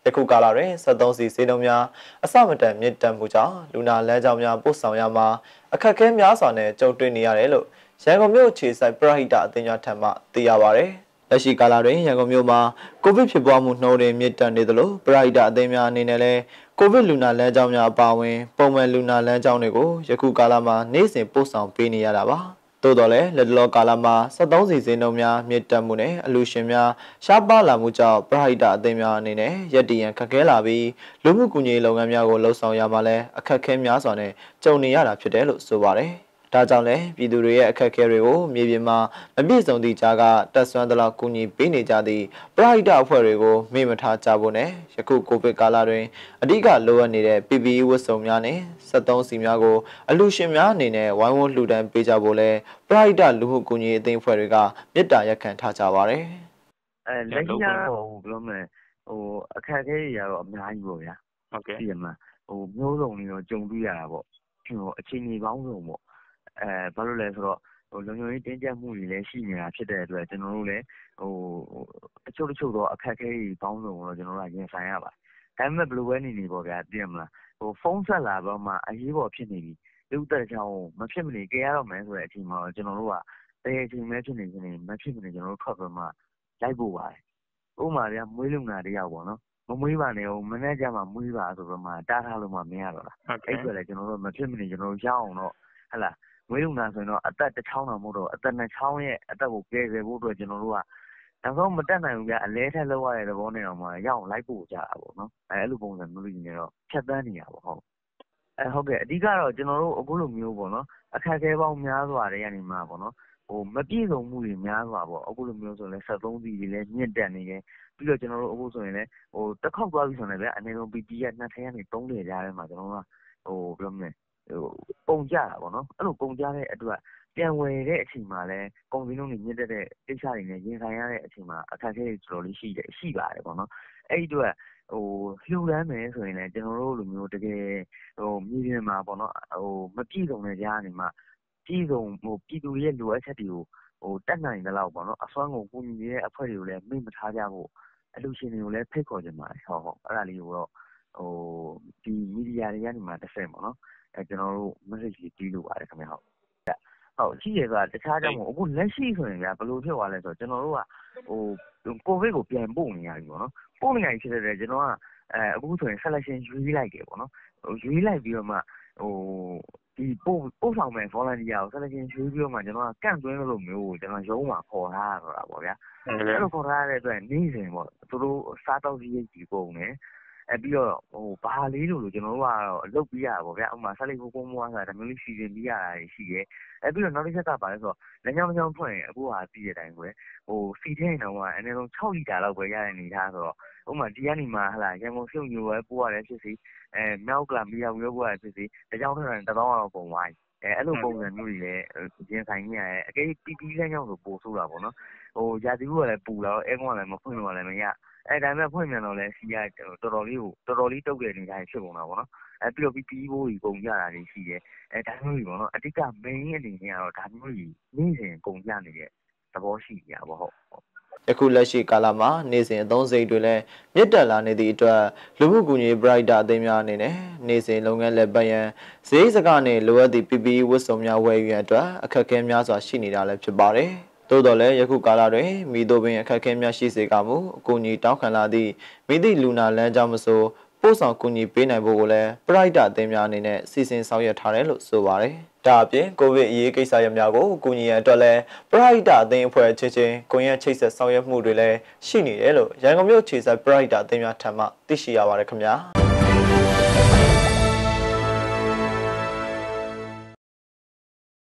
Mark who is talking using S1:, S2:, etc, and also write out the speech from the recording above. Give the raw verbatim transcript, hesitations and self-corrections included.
S1: ခုကာလတွင်စက်သုံးစီဈေးနှုန်းများအစမတန်မြင့်တက်မှုကြောင့်လူနာလမ်းကြောင်းများပို့ဆောင်ရမှာအခက်အခဲများစွာနဲ့ကြုံတွေ့နေရတယ်လို့ရန်ကုန်မြို့ခြေဆိုင်ပရဟိတအသင်းများထံမှသိရပါဗျ။လက်ရှိကာလတွင်ရန်ကုန်မြို့မှာကိုဗစ်ဖြစ်ပွားမှုနှုန်းတွင်မြင့်တက်နေသလိုပရဟိတအသင်းများအနေနဲ့လည်းကိုဗစ်လူနာလမ်းကြောင်းများအပါအဝင်ပုံမှန်လူနာလမ်းကြောင်းတွေကိုယခုကာလမှာနေ့စဉ်ပို့ဆောင်ပေးနေရတာပါ။သို့တော်လည်းလက်လောကာလမှာစက်သုံးစီဈေးနှုန်းများမြင့်တက်မှုနဲ့အလူရှင်များရှားပါလာမှုကြောင့်ပရဟိတအသင်းများအနေနဲ့ရက်တည်ရန်ခက်ခဲလာပြီးလူမှုကူညီရေးလုပ်ငန်းများကိုလှုပ်ဆောင်ရမှာလည်းအခက်အခဲများစွာနဲ့ကြုံနေရတာဖြစ်တယ်လို့ဆိုပါတယ်။ဒါကြောင့်လည်းပြည်သူတွေရဲ့အခက်အခဲတွေကိုမြေပြင်မှာမပြည့်စုံသည့်ကြားကတက်ဆွမ်းသလောက်ကူညီပေးနေကြသည့်ပရဟိတအဖွဲ့တွေကိုမေ့မထားကြဖို့နဲ့ယခုကိုဗစ်ကာလတွင်အဓိကလိုအပ်နေတဲ့ P P E ဝတ်စုံများနဲ့စက်သုံးစီများကိုအလူရှင်များအနေနဲ့ဝိုင်းဝန်းလှူဒန်းပေးကြဖို့လဲပရဟိတလူမှုကူညီရေးအသင်းအဖွဲ့တွေကမေတ္တာရပ်ခံထားကြပါတယ်
S2: ။အဲလက်ရှိကတော့ဟိုဘယ်လိုမလဲဟိုအခက်အခဲတွေကတော့အများကြီးပေါ့ဗျာ။
S3: ဟုတ်ကဲ့
S2: ဒီမှာဟိုမျိုးစုံတွေတော့ကြုံတွေ့ရတာပေါ့။ဟိုအခြေအနေပေါင်းစုံပေါ့အဲဘာလို့လဲဆိုတော့ဟိုလုံခြုံရေးတင်းကျပ်မှုတွေလည်းရှိနေတာဖြစ်တဲ့အတွက်ကျွန်တော်တို့လည်းဟိုအချို့တချို့တော့အခက်အခဲတွေပေါင်းစုံတော့ကျွန်တော်တို့ကရင်ဆိုင်ရပါတယ်ဒါပေမဲ့ဘယ်လိုပဲနေနေပေါ့ဗျာသိရမလားဟိုဖုန်းဆက်လာတော့မှအရေးပေါ်ဖြစ်နေပြီလူတက်ချောင်းမဖြစ်မနေကြရတော့မယ်ဆိုတဲ့အချိန်မှာကျွန်တော်တို့ကတကယ်အချိန်မဲဖြစ်နေခြင်းနေမဖြစ်မနေကျွန်တော်တို့ထွက်ပြီးမှလိုက်ဖို့ပါတယ်ဥပမာဗျာမွေးလုံနာတယောက်ပေါ့နော်မမွေးပါနဲ့ဟိုမနေ့ကမှမွေးပါဆိုတော့မှတားထားလို့မှမရတော့လားအဲ့ဆိုလည်းကျွန်တော်တို့မဖြစ်မနေကျွန်တော်တို့ရအောင်တော့ဟဲ့လားမွေးလုံနာဆိုရင်တော့အသက်တစ်ချောင်းတော့မဟုတ်တော့အသက်နှစ်ချောင်းရဲ့အသက်ကိုကယ်ဆယ်ဖို့အတွက်ကျွန်တော်တို့ကနောက်ဆုံးမတက်နိုင်ဘူးဗျအလဲထက်လောက်ရတဲ့သဘောနဲ့တော့မှရအောင်လိုက်ပို့ကြတာပေါ့နော်အဲအဲ့လိုပုံစံမျိုးလေးနေတော့ဖြတ်တန်းနေရပါဟုတ်အဲဟုတ်ကဲ့အဓိကတော့ကျွန်တော်တို့အခုလိုမျိုးပေါ့နော်အခက်အခဲပေါင်းများစွာတွေကနေမှပေါ့နော်ဟိုမပြည့်စုံမှုတွေများစွာပေါ့အခုလိုမျိုးဆိုရင်ဆက်သုံးစီတွေလည်းမြင့်တက်နေတယ်ပြီးတော့ကျွန်တော်တို့အခုဆိုရင်လည်းဟိုတစ်ခေါက်သွားပြီဆိုရင်လည်းဗျအနေလုံး P P E ကနှစ်ထည့်ကနေသုံးထည့်ကြားထဲမှာကျွန်တော်တို့ကဟိုဘယ်လိုမလဲဟိုပုံကြတာပေါ့နော်အဲ့လိုပုံကြတဲ့အတွက်ပြန်ဝယ်တဲ့အချိန်မှာလည်းကုန်စည်နှုန်းတွေမြင့်တက်တဲ့ကိစ္စတွေနဲ့ရင်ဆိုင်ရတဲ့အချိန်မှာအခက်အခဲတွေတော်တော်လေးရှိတယ်ရှိပါတယ်ပေါ့နော်အဲ့ဒီအတွက်ဟိုလှူဒန်းမယ်ဆိုရင်လည်းကျွန်တော်တို့လိုမျိုးတကယ်ဟိုမြေပြင်မှာပေါ့နော်ဟိုမပြည့်စုံတဲ့ကြားကနေမှပြည့်စုံဟိုပြည်သူရဲ့လိုအပ်ချက်တွေကိုဟိုတက်နိုင်တဲ့လောက်ပေါ့နော်အစွမ်းကုန်ကူညီနေတဲ့အဖွဲ့တွေကိုလည်းမိမထားကြဖို့အလူရှင်တွေကိုလည်းဖိတ်ခေါ်ကြပါတယ်ဟုတ်ဟုတ်အဲ့ဒါလေးကိုတော့ဟိုဒီမီဒီယာတွေကနေမှတစ်ဆင့်ပေါ့နော်အဲကျွန်တော်တို့ message လေးတီးလို့ပါတယ်ခင်ဗျဟုတ်ဟုတ်ရှိရဆိုတာတခြားကြောင့်မို့အခုလက်ရှိဆိုရင်ဗျာဘယ်လိုဖြစ်သွားလဲဆိုတော့ကျွန်တော်တို့ကဟိုကိုဗစ်ကိုပြန်ပို့နေရပြီပေါ့နော်ပို့နေရပြီဖြစ်တဲ့အတွက်ကျွန်တော်ကအဲအခုဆိုရင် selection ရွေးလိုက်တယ်ပေါ့နော်ဟိုရွေးလိုက်ပြီးတော့မှဟိုဒီပို့ပို့ဆောင်မဲ့ volunteer ကို selection ရွေးပြီးတော့မှကျွန်တော်ကကန့်သွင်းလို့မျိုးကိုကျွန်တော်ရုံးမှာခေါ်ထားတာပေါ့ဗျာအဲ့လိုခေါ်ထားတဲ့အတွက်နေ့စဉ်ပေါ့သူတို့စားတော့ကြီးကြီးပုံနေအဲပြီးတော့ဟိုဘာလေးလို့လို့ကျွန်တော်တို့ကတော့အလုပ်ပြရတာပေါ့ဗျာဥပမာဆက်လိုက်ဖို့ပုံမွားဆိုတာဒါမျိုးလေးစီစဉ်ပြရတာရှိတယ်အဲပြီးတော့နောက်တစ်ချက်ကပါလဲဆိုတော့လက်ညောင်းချောင်းဖွင့်ရင်အခုဟာပြီးတဲ့အတိုင်းပဲဟိုစီထဲရင်တော့အနည်းဆုံး၆လီတာလောက်ပဲရတဲ့အနေထားဆိုတော့ဥပမာဒီကနေမှဟလာရန်ကုန်စုံညိုပဲပို့ရတယ်ဖြစ်စီအဲမြောက်ကလာမီယာဝေးပို့ရတယ်ဖြစ်စီတကြောင်ထက်တစ်သောင်းလောက်ပုံသွားအဲအဲ့လိုပုံစံမျိုးတွေလည်းရင်ဆိုင်နေရတယ်အကယ်ပီပီလက်ညောင်းဆိုပို့ဆိုတာပေါ့နော်ဟိုရာသီဥတုကလည်းပူလာတော့အဲကောင်ကလည်းမဖွင့်လို့လည်းမရအဲဒါမဲ့ဖွင့်မြန်တော့လဲစီရတော်တော်လေးကိုတော်တော်လေးတုတ်တဲ့အနေထားဖြစ်ကုန်တာပေါ့နော်အဲပြီးတော့ပြီးပြီးဖို့ကြီးပုံကြတာတွေရှိတယ်အဲဒါမျိုးကြီးပေါ့နော်အတိတ်က main အနေနဲ့ကတော့ဒါမျိုးကြီးနေ့စဉ်ကုန်ကြနေတဲ့သဘောရှိကြပါဟုတ်
S1: ယခုလက်ရှိကာလမှာနေ့စဉ်အသုံးစရိတ်တွေလည်းမြင့်တက်လာနေသည့်အတွက်လူမှုကူညီရေး Brighter အသင်းများအနေနဲ့နေ့စဉ်လုပ်ငန်းလက်ပတ်ရန်ဈေးစကားနဲ့လိုအပ်သည့် P P E ဝတ်စုံများဝယ်ယူရန်အတွက်အခက်အခဲများစွာရှိနေတာလည်းဖြစ်ပါတယ်။သို့တော်လည်းယခုကာလတွင်မိတို့ပင်အခက်အခဲများရှိစေကမူအကူအညီတောင်းခံလာသည့်မိသည့်လူနာလမ်းကြောင်းမဆိုပို့ဆောင်ကူညီပေးနိုင်ဖို့ကိုလည်း Brighter အသင်းများအနေနဲ့စီစဉ်ဆောင်ရွက်ထားတယ်လို့ဆိုပါတယ်။ဒါအပြင်ကိုဗစ်အရေးကိစ္စရပ်များကိုကူညီရန်အတွက်လည်းပရဟိတအသင်းအဖွဲ့ချင်းချင်းကွန်ရက်ချိတ်ဆက်ဆောင်ရွက်မှုတွေလည်းရှိနေတယ်လို့ရန်ကုန်မြို့ခြေဆိုင်ပရဟိတအသင်းများထံမှသိရှိရပါတယ်ခင်ဗျာ။